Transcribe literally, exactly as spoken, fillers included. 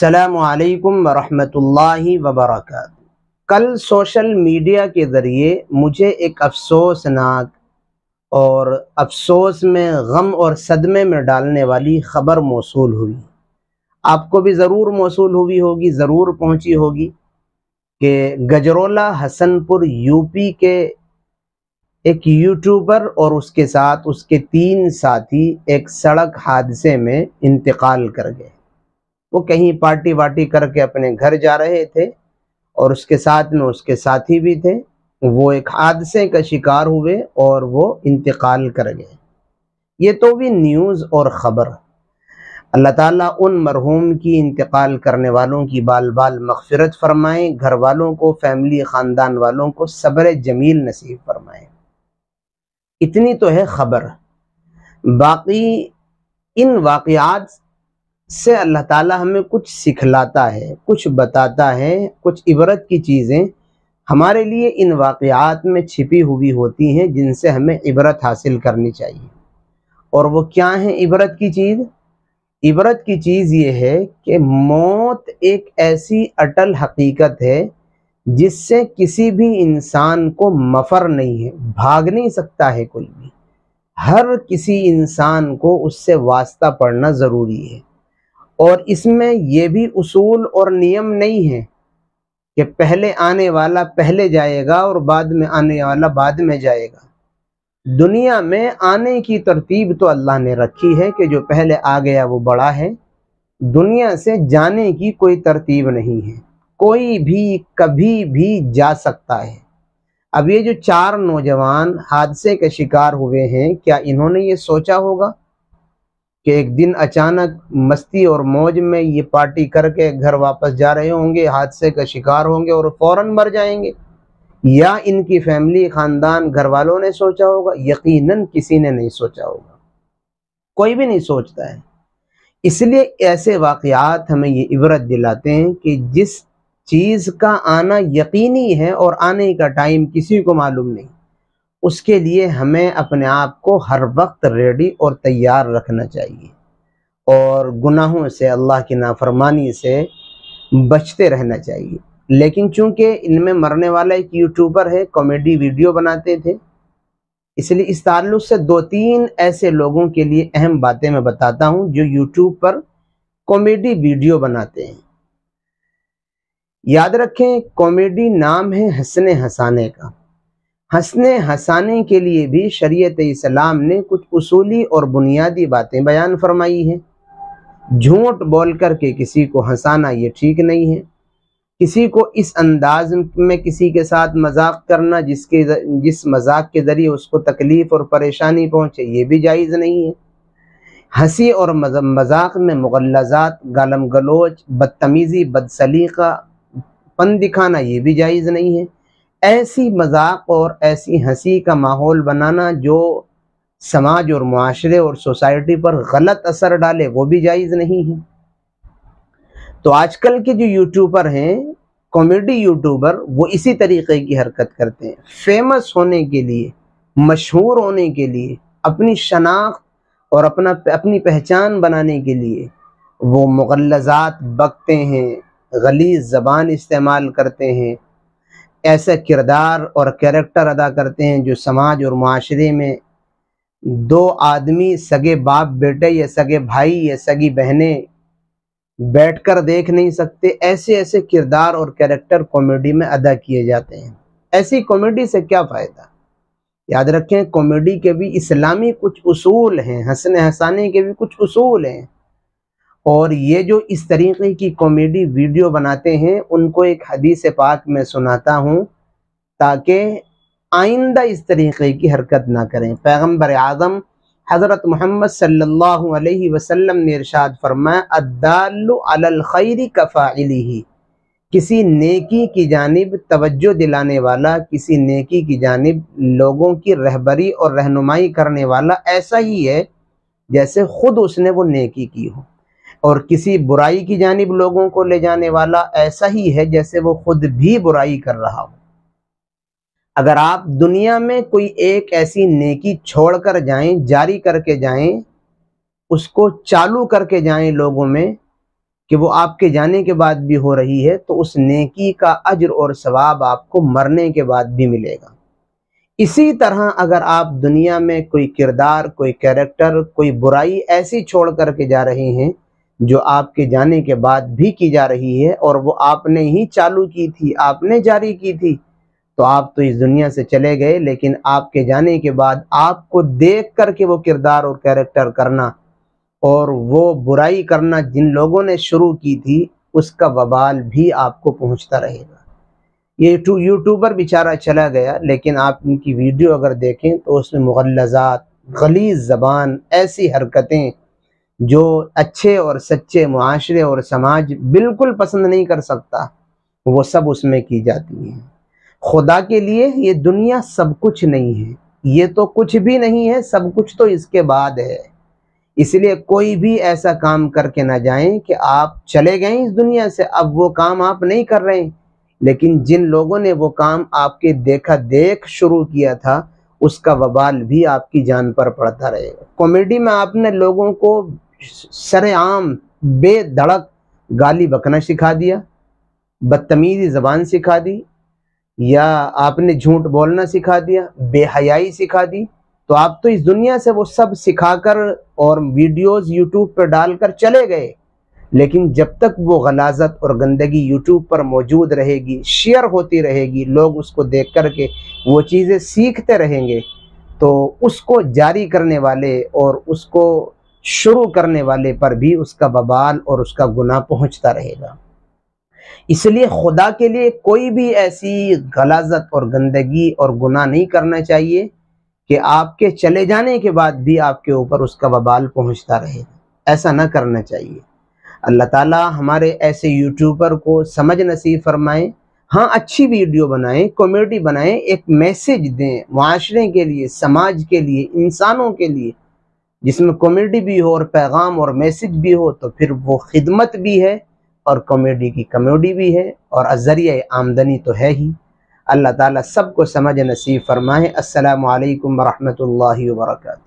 السلام علیکم ورحمۃ اللہ وبرکاتہ۔ کل سوشل میڈیا کے ذریعے مجھے ایک افسوسناک اور افسوس میں غم اور صدمے میں ڈالنے والی خبر موصول ہوئی۔ آپ کو بھی ضرور موصول ہوئی ہوگی، ضرور پہنچی ہوگی کہ گجرولہ حسن پور یو پی کے ایک یوٹیوبر اور اس کے ساتھ اس کے تین ساتھی ایک سڑک حادثے میں انتقال کر گئے۔ وہ کہیں پارٹی واٹی کر کے اپنے گھر جا رہے تھے اور اس کے ساتھ میں اس کے ساتھی بھی تھے۔ وہ ایک حادثے کا شکار ہوئے اور وہ انتقال کر گئے۔ یہ تو بھی نیوز اور خبر۔ اللہ تعالیٰ ان مرحوم کی انتقال کرنے والوں کی بال بال مغفرت فرمائیں، گھر والوں کو، فیملی خاندان والوں کو صبر جمیل نصیب فرمائیں۔ اتنی تو ہے خبر، باقی ان واقعات سے اللہ تعالیٰ ہمیں کچھ سکھلاتا ہے، کچھ بتاتا ہے، کچھ عبرت کی چیزیں ہمارے لیے ان واقعات میں چھپی ہوئی ہوتی ہیں جن سے ہمیں عبرت حاصل کرنی چاہیے۔ اور وہ کیا ہیں عبرت کی چیز؟ عبرت کی چیز یہ ہے کہ موت ایک ایسی اٹل حقیقت ہے جس سے کسی بھی انسان کو مفر نہیں ہے، بھاگ نہیں سکتا ہے کوئی بھی۔ ہر کسی انسان کو اس سے واسطہ پڑنا ضروری ہے، اور اس میں یہ بھی اصول اور نیم نہیں ہے کہ پہلے آنے والا پہلے جائے گا اور بعد میں آنے والا بعد میں جائے گا۔ دنیا میں آنے کی ترتیب تو اللہ نے رکھی ہے کہ جو پہلے آ گیا وہ بڑا ہے۔ دنیا سے جانے کی کوئی ترتیب نہیں ہے، کوئی بھی کبھی بھی جا سکتا ہے۔ اب یہ جو چار نوجوان حادثے کے شکار ہوئے ہیں، کیا انہوں نے یہ سوچا ہوگا کہ ایک دن اچانک مستی اور موج میں یہ پارٹی کر کے گھر واپس جا رہے ہوں گے، حادثے کا شکار ہوں گے اور فوراً مر جائیں گے؟ یا ان کی فیملی، خاندان، گھر والوں نے سوچا ہوگا؟ یقیناً کسی نے نہیں سوچا ہوگا، کوئی بھی نہیں سوچتا ہے۔ اس لیے ایسے واقعات ہمیں یہ عبرت دلاتے ہیں کہ جس چیز کا آنا یقینی ہے اور آنے کا ٹائم کسی کو معلوم نہیں، اس کے لیے ہمیں اپنے آپ کو ہر وقت ریڈی اور تیار رکھنا چاہیے، اور گناہوں سے، اللہ کی نافرمانی سے بچتے رہنا چاہیے۔ لیکن چونکہ ان میں مرنے والا ایک یوٹیوبر ہے، کامیڈی ویڈیو بناتے تھے، اس لیے اس تعلق سے دو تین ایسے لوگوں کے لیے اہم باتیں میں بتاتا ہوں جو یوٹیوب پر کامیڈی ویڈیو بناتے ہیں۔ یاد رکھیں، کامیڈی نام ہے ہنسنے ہنسانے کا۔ ہنسنے ہنسانے کے لیے بھی شریعت اسلام نے کچھ اصولی اور بنیادی باتیں بیان فرمائی ہیں۔ جھوٹ بول کر کے کسی کو ہنسانا یہ ٹھیک نہیں ہے۔ کسی کو اس انداز میں کسی کے ساتھ مذاق کرنا جس کے جس مذاق کے ذریعے اس کو تکلیف اور پریشانی پہنچے، یہ بھی جائز نہیں ہے۔ ہنسی اور مذاق میں مغلظات، گالم گلوچ، بدتمیزی، بدسلیقہ پن دکھانا یہ بھی جائز نہیں ہے۔ ایسی مذاق اور ایسی ہنسی کا ماحول بنانا جو سماج اور معاشرے اور سوسائٹی پر غلط اثر ڈالے، وہ بھی جائز نہیں ہے۔ تو آج کل کے جو یوٹیوبر ہیں، کامیڈی یوٹیوبر، وہ اسی طریقے کی حرکت کرتے ہیں۔ فیمس ہونے کے لیے، مشہور ہونے کے لیے، اپنی شناخت اور اپنا اپنی پہچان بنانے کے لیے وہ مغلظات بکتے ہیں، غلیظ زبان استعمال کرتے ہیں، ایسا کردار اور کیریکٹر ادا کرتے ہیں جو سماج اور معاشرے میں دو آدمی، سگے باپ بیٹے یا سگے بھائی یا سگی بہنیں بیٹھ کر دیکھ نہیں سکتے۔ ایسے ایسے کردار اور کیریکٹر کامیڈی میں ادا کیے جاتے ہیں۔ ایسی کامیڈی سے کیا فائدہ؟ یاد رکھیں، کامیڈی کے بھی اسلامی کچھ اصول ہیں، ہنسنے ہنسانے کے بھی کچھ اصول ہیں، اور یہ جو اس طریقے کی کامیڈی ویڈیو بناتے ہیں ان کو ایک حدیث پاک میں سناتا ہوں تاکہ آئندہ اس طریقے کی حرکت نہ کریں۔ پیغمبر اعظم حضرت محمد صلی اللہ علیہ وسلم نے ارشاد فرمایا، الدال علی الخیر کفاعلہ، کسی نیکی کی جانب توجہ دلانے والا، کسی نیکی کی جانب لوگوں کی رہبری اور رہنمائی کرنے والا ایسا ہی ہے جیسے خود اس نے وہ نیکی کی ہو، اور کسی برائی کی جانب لوگوں کو لے جانے والا ایسا ہی ہے جیسے وہ خود بھی برائی کر رہا ہو۔ اگر آپ دنیا میں کوئی ایک ایسی نیکی چھوڑ کر جائیں، جاری کر کے جائیں، اس کو چالو کر کے جائیں لوگوں میں کہ وہ آپ کے جانے کے بعد بھی ہو رہی ہے تو اس نیکی کا اجر اور ثواب آپ کو مرنے کے بعد بھی ملے گا۔ اسی طرح اگر آپ دنیا میں کوئی کردار، کوئی کیریکٹر، کوئی برائی ایسی چھوڑ کر کے جا رہے ہیں جو آپ کے جانے کے بعد بھی کی جا رہی ہے اور وہ آپ نے ہی چالو کی تھی، آپ نے جاری کی تھی، تو آپ تو اس دنیا سے چلے گئے، لیکن آپ کے جانے کے بعد آپ کو دیکھ کر کے وہ کردار اور کیریکٹر کرنا اور وہ برائی کرنا جن لوگوں نے شروع کی تھی، اس کا وبال بھی آپ کو پہنچتا رہے گا۔ یہ یوٹیوبر بیچارہ چلا گیا، لیکن آپ ان کی ویڈیو اگر دیکھیں تو اس میں مغلظات، غلیظ زبان، ایسی حرکتیں جو اچھے اور سچے معاشرے اور سماج بالکل پسند نہیں کر سکتا، وہ سب اس میں کی جاتی ہیں۔ خدا کے لیے یہ دنیا سب کچھ نہیں ہے، یہ تو کچھ بھی نہیں ہے، سب کچھ تو اس کے بعد ہے۔ اس لیے کوئی بھی ایسا کام کر کے نہ جائیں کہ آپ چلے گئے اس دنیا سے، اب وہ کام آپ نہیں کر رہے ہیں، لیکن جن لوگوں نے وہ کام آپ کے دیکھا دیکھ شروع کیا تھا، اس کا وبال بھی آپ کی جان پر پڑتا رہے گا۔ کامیڈی میں آپ نے لوگوں کو سر عام بے دھڑک گالی بکنا سکھا دیا، بدتمیزی زبان سکھا دی، یا آپ نے جھوٹ بولنا سکھا دیا، بے حیائی سکھا دی، تو آپ تو اس دنیا سے وہ سب سکھا کر اور ویڈیوز یوٹیوب پر ڈال کر چلے گئے، لیکن جب تک وہ غلاظت اور گندگی یوٹیوب پر موجود رہے گی، شیئر ہوتی رہے گی، لوگ اس کو دیکھ کر کے وہ چیزیں سیکھتے رہیں گے، تو اس کو جاری کرنے والے اور اس کو شروع کرنے والے پر بھی اس کا وبال اور اس کا گناہ پہنچتا رہے گا۔ اس لیے خدا کے لیے کوئی بھی ایسی غلاظت اور گندگی اور گناہ نہیں کرنا چاہیے کہ آپ کے چلے جانے کے بعد بھی آپ کے اوپر اس کا وبال پہنچتا رہے، ایسا نہ کرنا چاہیے۔ اللہ تعالی ہمارے ایسے یوٹیوبر کو سمجھ نصیب فرمائیں، ہاں اچھی ویڈیو بنائیں، کامیڈی بنائیں، ایک میسج دیں معاشرے کے لیے، سماج کے لیے، انسانوں کے لیے، جس میں کامیڈی بھی ہو اور پیغام اور میسج بھی ہو، تو پھر وہ خدمت بھی ہے اور کامیڈی کی کامیڈی بھی ہے اور ذریعہ آمدنی تو ہے ہی۔ اللہ تعالیٰ سب کو سمجھ نصیب فرمائے۔ السلام علیکم ورحمۃ اللہ وبرکاتہ۔